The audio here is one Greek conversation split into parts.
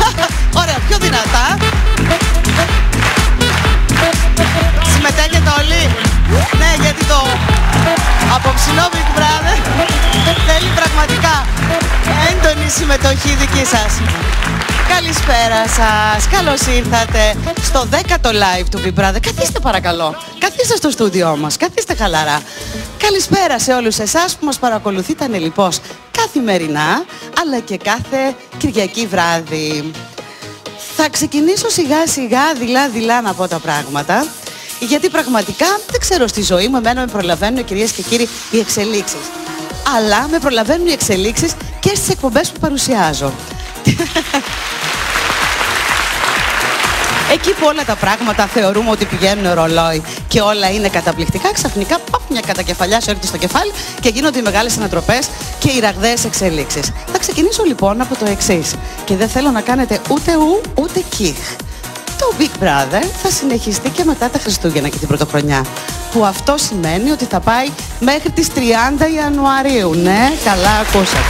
Ωραία, πιο δυνατά. Συμμετέχετε όλοι? Ναι, γιατί το απόψινό Big Brother θέλει πραγματικά έντονη συμμετοχή δική σας. Καλησπέρα σας, καλώς ήρθατε στο 10ο live του Big Brother. Καθίστε παρακαλώ, καθίστε στο στούντιό μας, καθίστε χαλαρά. Καλησπέρα σε όλους εσάς που μας παρακολουθείτε ανελιπώς καθημερινά, αλλά και κάθε Κυριακή βράδυ. Θα ξεκινήσω σιγά σιγά, δειλά να πω τα πράγματα, γιατί πραγματικά δεν ξέρω, στη ζωή μου εμένα με προλαβαίνουν, κυρίες και κύριοι, οι εξελίξεις. Αλλά με προλαβαίνουν οι εξελίξεις και στις εκπομπές που παρουσιάζω. Εκεί που όλα τα πράγματα θεωρούμε ότι πηγαίνουν ρολόι και όλα είναι καταπληκτικά, ξαφνικά μια κατακεφαλιά σου έρχεται στο κεφάλι και γίνονται οι μεγάλες ανατροπές και οι ραγδαίες εξελίξεις. Θα ξεκινήσω λοιπόν από το εξής και δεν θέλω να κάνετε ούτε ου ούτε κιχ. Το Big Brother θα συνεχιστεί και μετά τα Χριστούγεννα και την Πρωτοχρονιά, που αυτό σημαίνει ότι θα πάει μέχρι τις 30 Ιανουαρίου. Ναι, καλά ακούσατε.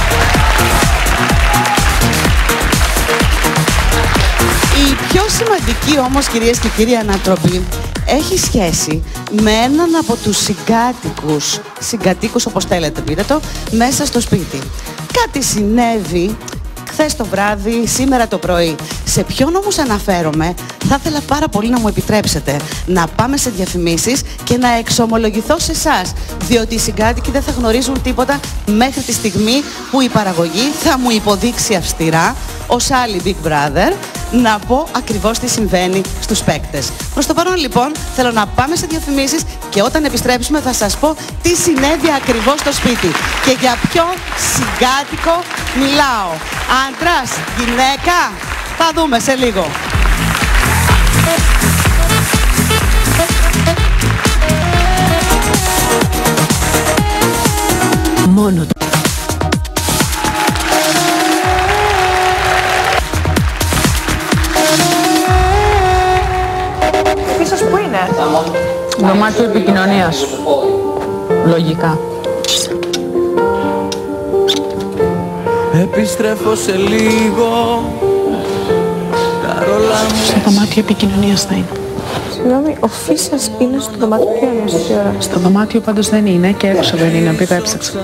Η πιο σημαντική όμως, κυρίες και κύριοι, ανατροπή έχει σχέση με έναν από τους συγκάτοικους όπως θέλετε πείτε το, μέσα στο σπίτι. Κάτι συνέβη χθες το βράδυ, σήμερα το πρωί. Σε ποιον όμως αναφέρομαι, θα ήθελα πάρα πολύ να μου επιτρέψετε να πάμε σε διαφημίσεις και να εξομολογηθώ σε εσάς, διότι οι συγκάτοικοι δεν θα γνωρίζουν τίποτα μέχρι τη στιγμή που η παραγωγή θα μου υποδείξει αυστηρά, ως άλλη Big Brother, να πω ακριβώς τι συμβαίνει στους παίκτες. Προς το παρόν λοιπόν θέλω να πάμε σε διαφημίσεις και όταν επιστρέψουμε θα σας πω τι συνέβη ακριβώς στο σπίτι και για ποιο συγκάτοικο μιλάω. Άντρας, γυναίκα, θα δούμε σε λίγο. Μόνο Πίσω που είναι? δωμάτιο επικοινωνίας. Λογικά. Επιστρέφω σε λίγο. Στο δωμάτιο επικοινωνίας θα είναι. Συγγνώμη, ο Φίσας είναι στο δωμάτιο επικοινωνίας αυτή ώρα? Στο δωμάτιο πάντως δεν είναι και έξω δεν είναι. Πήγα έψαξα.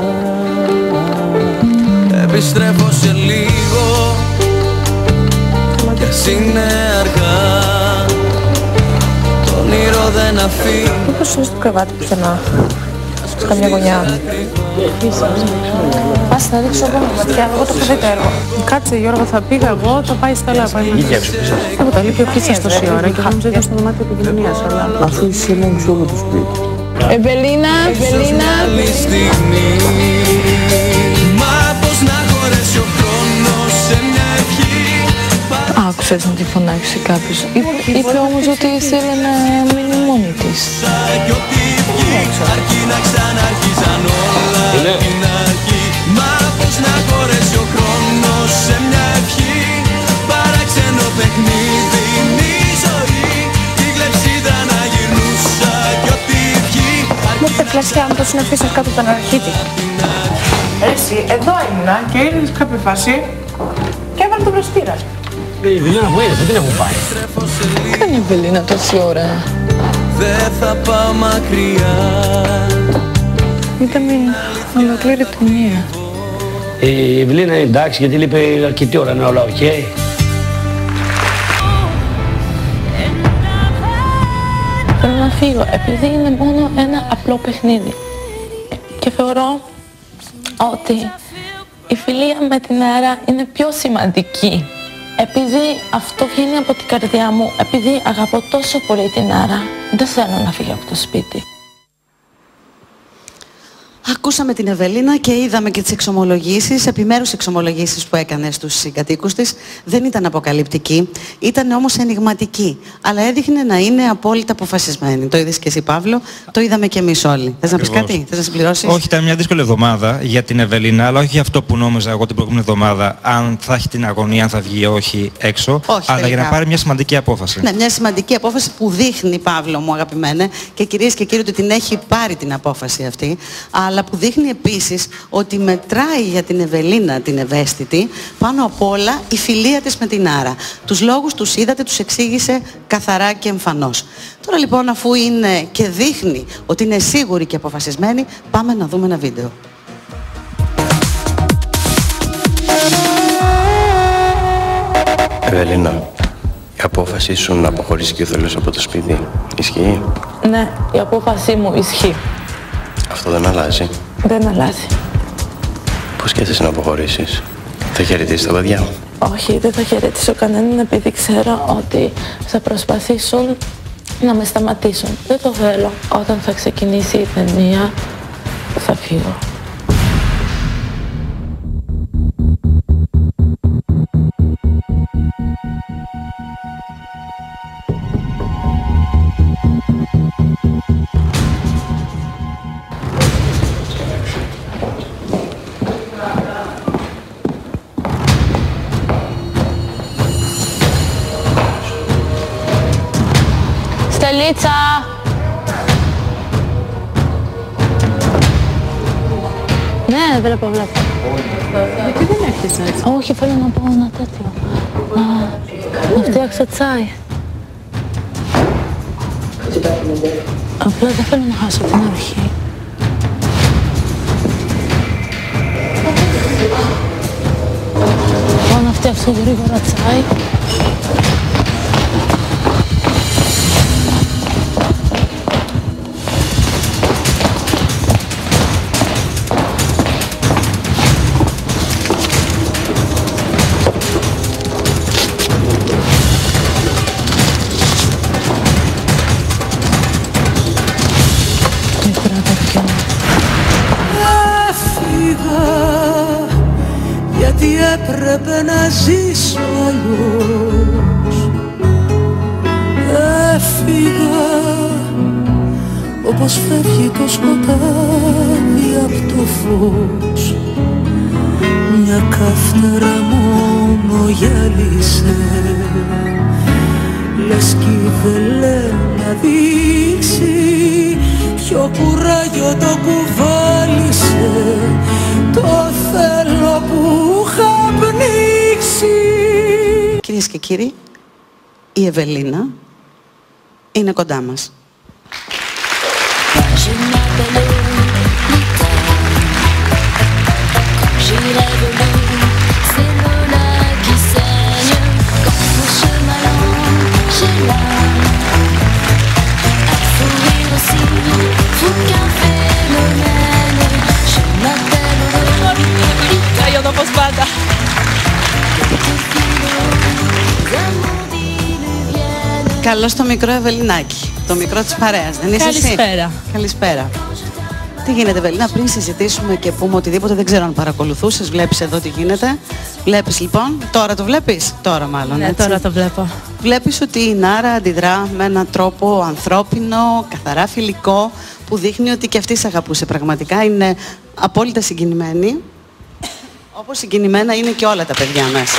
Επιστρέφω σε λίγο. Κι ας είναι αργά. Το όνειρο δεν αφήνει. Μήπως είναι στο κρεβάτι πουθενά, σε καμιά γωνιά? Πας να ρίξω εγώ ματιά, εγώ το έχω δει το έργο. Κάτσε Γιώργο, θα πήγα εγώ, θα πάει Στέλλα. Εγώ τα λείπει ο Φίσας τόση ώρα και νόμιζα ήταν στο δωμάτιο επικοινωνίας. Αφού είσαι έλεγξε όλο το σπίτι. Ευελίνα. Άλλη στιγμή. Μα πώς να χωρέσει ο χρόνος σε μια ευχή. Άκουσες να τη φωνάξει κάποιος. Είπε όμως ότι ήθελε να μείνει μόνη της. Κι ό,τι βγει, αρκεί να ξαναρχίζαν όλα την αρχή. Μα πώς να χωρέσει ο χρόνος σε μια ευχή. Παράξενο παιχνίδι είναι η ζωή. Τη κλεψίδα να γυρνούσα κι ό,τι βγει. Μου είπε κλασιά μου το συνεφίσας κάτω από τον αρχίτη. Εσύ, εδώ ήμουνα και ήρθες κάποια φάση και έβαλε τον προστήρα. Η Βελίνα που ήρθε, δεν έχουν πάει. Τι κάνει η Ευελίνα τόση ώρα? Δεν θα πάω μακριά. Ήταν ολοκλήρητη μία. Η Ευελίνα είναι εντάξει γιατί λείπει αρκετή ώρα, είναι όλα οκ. Θέλω να φύγω επειδή είναι μόνο ένα απλό παιχνίδι. Και θεωρώ ότι η φιλία με την αέρα είναι πιο σημαντική. Επειδή αυτό βγαίνει από την καρδιά μου, επειδή αγαπώ τόσο πολύ την Άρα, δεν θέλω να φύγω από το σπίτι. Ακούσαμε την Ευελίνα και είδαμε και τις εξομολογήσεις, επιμέρους εξομολογήσεις που έκανε στους συγκατοίκους της. Δεν ήταν αποκαλυπτική, ήταν όμως ενιγματική. Αλλά έδειχνε να είναι απόλυτα αποφασισμένη. Το είδες και εσύ, Παύλο, το είδαμε και εμείς όλοι. Θες να πεις κάτι, θες να συμπληρώσεις? Όχι, ήταν μια δύσκολη εβδομάδα για την Ευελίνα, αλλά όχι για αυτό που νόμιζα εγώ την προηγούμενη εβδομάδα, αν θα έχει την αγωνία, αν θα βγει ή όχι έξω. Όχι, αλλά τελικά. για να πάρει μια σημαντική απόφαση. Ναι, μια σημαντική απόφαση που δείχνει, Παύλο μου αγαπημένε, και κυρίες και κύριοι, ότι την έχει πάρει την απόφαση αυτή. αλλά που δείχνει επίσης ότι μετράει για την Ευελίνα την ευαίσθητη πάνω απ' όλα η φιλία της με την Άρα. Τους λόγους τους είδατε, τους εξήγησε καθαρά και εμφανώς. Τώρα λοιπόν, αφού είναι και δείχνει ότι είναι σίγουρη και αποφασισμένη, πάμε να δούμε ένα βίντεο. Ευελίνα, η απόφαση σου να αποχωρήσει και ο Θελός από το σπίτι ισχύει? Ναι, η απόφασή μου ισχύει. Αυτό δεν αλλάζει? Δεν αλλάζει. Πώς σκέφτεσαι να αποχωρήσεις? Θα χαιρετήσεις τα παιδιά? Όχι, δεν θα χαιρετήσω κανέναν επειδή ξέρω ότι θα προσπαθήσουν να με σταματήσουν. Δεν το θέλω. Όταν θα ξεκινήσει η ταινία θα φύγω. Στελίτσα! Ναι, βλέπω. Γιατί δεν έρχεσαι έτσι? Όχι, θέλω να πω ένα τέτοιο. Να φτιάξω τσάι. Απλά δεν θέλω να χάσω την αρχή. Πάω να φτιάξω γρήγορα τσάι. Γιατί έπρεπε να ζήσω αλλιώς. Έφυγα όπως φεύγει το σκοτάδι απ' το φως. Μια καύτερα μόνο γυάλισε, λες κι ήθελε να δείξει ποιο κουράγιο το κουβάλισε το θέλω που είχα πνίξει. Κυρίες και κύριοι, η Ευελίνα είναι κοντά μας. Όπως πάντα. Καλώς το μικρό Ευελινάκι, το μικρό της παρέας, δεν είσαι εσύ? Καλησπέρα. Καλησπέρα. Τι γίνεται, Ευελίνα, πριν συζητήσουμε και πούμε οτιδήποτε, δεν ξέρω αν παρακολουθούσες, βλέπεις εδώ τι γίνεται. Βλέπεις λοιπόν, τώρα το βλέπεις, τώρα μάλλον, Ναι, έτσι. τώρα το βλέπω. Βλέπεις ότι η Νάρα αντιδρά με έναν τρόπο ανθρώπινο, καθαρά φιλικό, που δείχνει ότι και αυτή σε αγαπούσε πραγματικά, είναι απόλυτα συγκινημένη. Όπως συγκινημένα είναι και όλα τα παιδιά μέσα.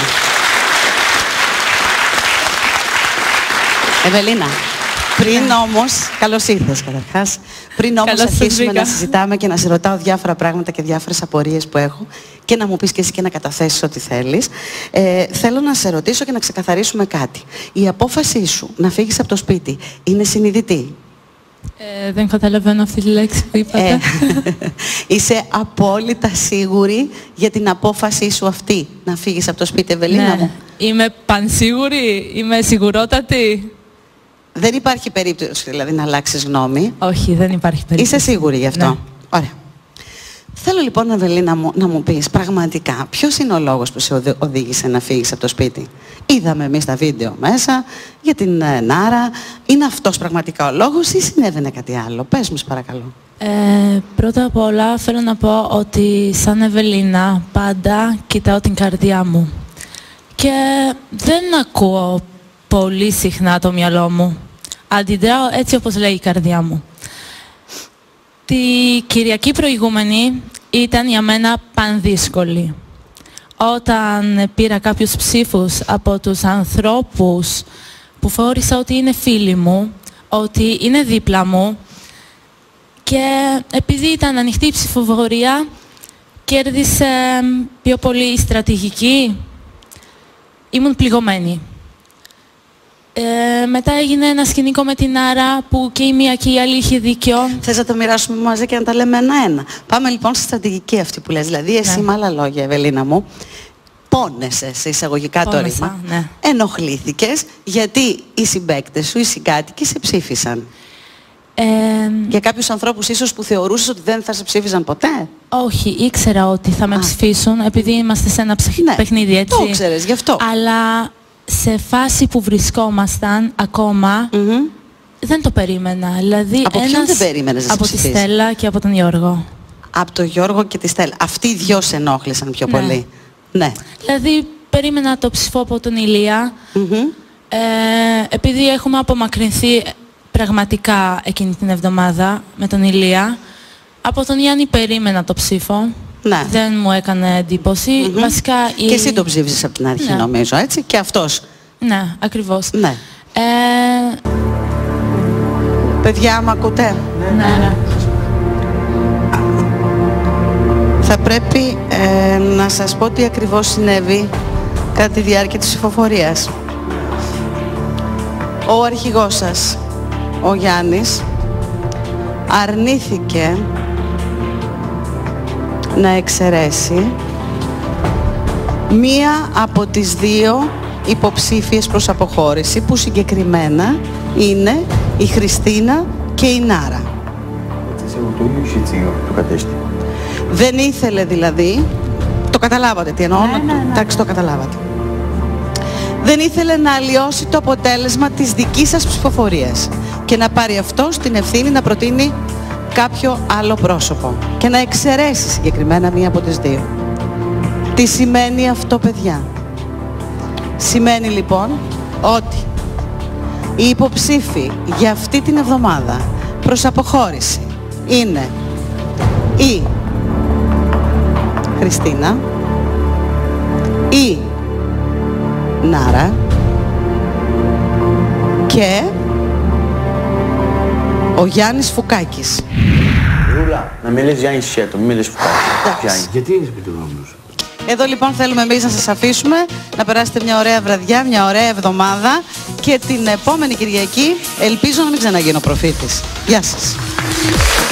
Ευελίνα, πριν όμως, καλώς ήρθες καταρχάς, πριν όμως αρχίσουμε να συζητάμε και να σε ρωτάω διάφορα πράγματα και διάφορες απορίες που έχω και να μου πεις και εσύ και να καταθέσεις ό,τι θέλεις, θέλω να σε ρωτήσω και να ξεκαθαρίσουμε κάτι. Η απόφασή σου να φύγεις από το σπίτι είναι συνειδητή? Δεν καταλαβαίνω αυτή τη λέξη που είπατε. Είσαι απόλυτα σίγουρη για την απόφασή σου αυτή να φύγεις από το σπίτι, Ευελίνα μου? Είμαι πανσίγουρη, είμαι σιγουρότατη. Δεν υπάρχει περίπτωση δηλαδή να αλλάξεις γνώμη? Όχι, δεν υπάρχει περίπτωση. Είσαι σίγουρη γι' αυτό? Ναι. Ωραία. Θέλω λοιπόν, Ευελίνα μου, να μου πεις πραγματικά ποιος είναι ο λόγος που σε οδήγησε να φύγεις από το σπίτι. Είδαμε εμείς τα βίντεο μέσα για την Νάρα. Είναι αυτός πραγματικά ο λόγος ή συνέβαινε κάτι άλλο? Πες μου, παρακαλώ. Πρώτα απ' όλα θέλω να πω ότι σαν Ευελίνα πάντα κοιτάω την καρδιά μου και δεν ακούω πολύ συχνά το μυαλό μου. Αντιδράω έτσι όπως λέει η καρδιά μου. Τη Κυριακή προηγούμενη ήταν για μένα πανδύσκολη. Όταν πήρα κάποιους ψήφους από τους ανθρώπους που θεώρησα ότι είναι φίλοι μου, ότι είναι δίπλα μου Και επειδή ήταν ανοιχτή η ψηφοφορία, κέρδισε πιο πολύ η στρατηγική. Ήμουν πληγωμένη. Μετά έγινε ένα σκηνικό με την Άρα που και η μία και η άλλη είχε δίκιο. Θες να το μοιράσουμε μαζί και να τα λέμε ένα-ένα. Πάμε λοιπόν στη στρατηγική αυτή που λες. Δηλαδή εσύ με άλλα λόγια, Ευελίνα μου, πόνεσαι σε εισαγωγικά το ρήμα. Ναι. Ενοχλήθηκες γιατί οι συμπαίκτες σου, οι συγκάτοικοι σε ψήφισαν. Για κάποιους ανθρώπους ίσως που θεωρούσες ότι δεν θα σε ψήφισαν ποτέ. Όχι, ήξερα ότι θα με ψηφίσουν επειδή είμαστε σε ένα παιχνίδι, έτσι. Το ξέρεις, γι' αυτό. Αλλά σε φάση που βρισκόμασταν ακόμα, δεν το περίμενα. Δηλαδή, από ποιον δεν περίμενες να σε από τη Στέλλα και από τον Γιώργο. Από τον Γιώργο και τη Στέλλα. Αυτοί οι δυο σε ενόχλησαν πιο πολύ. Ναι. Δηλαδή, περίμενα το ψηφό από τον Ηλία. Επειδή έχουμε απομακρυνθεί πραγματικά εκείνη την εβδομάδα με τον Ηλία, από τον Γιάννη περίμενα το ψήφο. Ναι. Δεν μου έκανε εντύπωση. Βασικά, και εσύ το ψήφισες από την αρχή, νομίζω, έτσι, και αυτός. Ναι, ακριβώς. Ναι. Παιδιά, μ' ακούτε? Ναι. Θα πρέπει να σας πω τι ακριβώς συνέβη κατά τη διάρκεια της ψηφοφορίας. Ο αρχηγός σας, ο Γιάννης, αρνήθηκε να εξαιρέσει μία από τις δύο υποψήφιες προς αποχώρηση, που συγκεκριμένα είναι η Χριστίνα και η Νάρα. Δεν ήθελε δηλαδή, το καταλάβατε τι εννοώ, εντάξει, το καταλάβατε. Δεν ήθελε να αλλοιώσει το αποτέλεσμα της δικής σας ψηφοφορίας και να πάρει αυτός την ευθύνη να προτείνει κάποιο άλλο πρόσωπο και να εξαιρέσει συγκεκριμένα μία από τις δύο. Τι σημαίνει αυτό, παιδιά? Σημαίνει λοιπόν ότι οι υποψήφοι για αυτή την εβδομάδα προς αποχώρηση είναι η Χριστίνα, η Νάρα και ο Γιάννης Φουκάκης. Ρούλα, να μην λες Γιάννη Σιέτο, μην λες Φουκάκη. Γιατί είναι επιτυγόμενος? Εδώ λοιπόν θέλουμε εμείς να σας αφήσουμε, να περάσετε μια ωραία βραδιά, μια ωραία εβδομάδα και την επόμενη Κυριακή ελπίζω να μην ξαναγίνω προφήτης. Γεια σας.